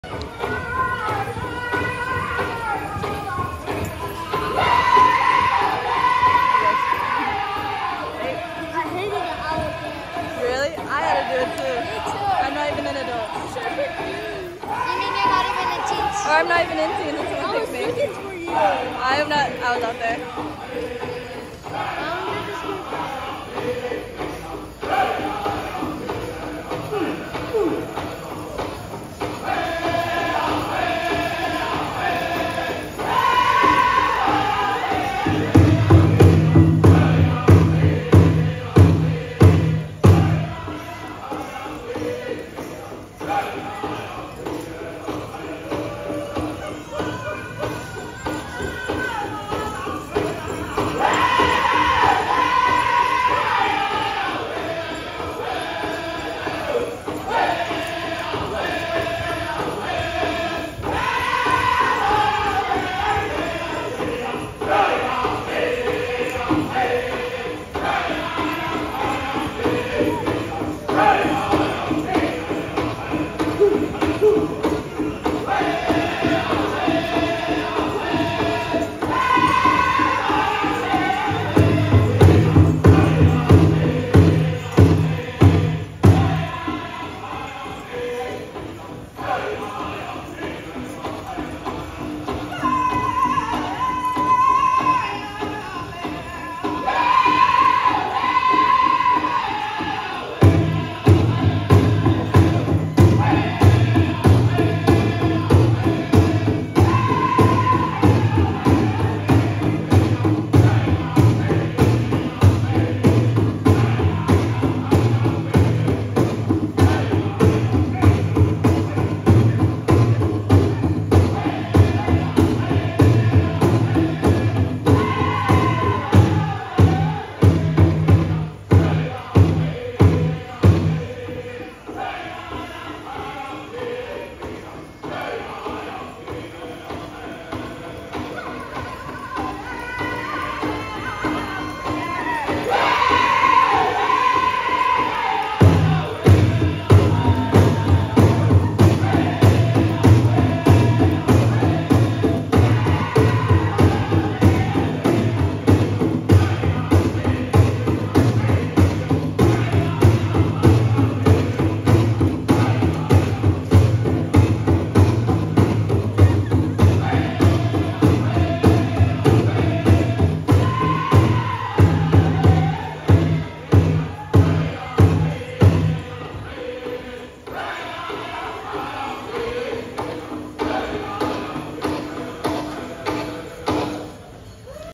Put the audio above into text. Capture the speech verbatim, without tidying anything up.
Really? I had to do it too. Me too. I'm not even an adult. You mean you're not even in teens? Or I'm not even in teens until someone picks me. I am not, I was out there.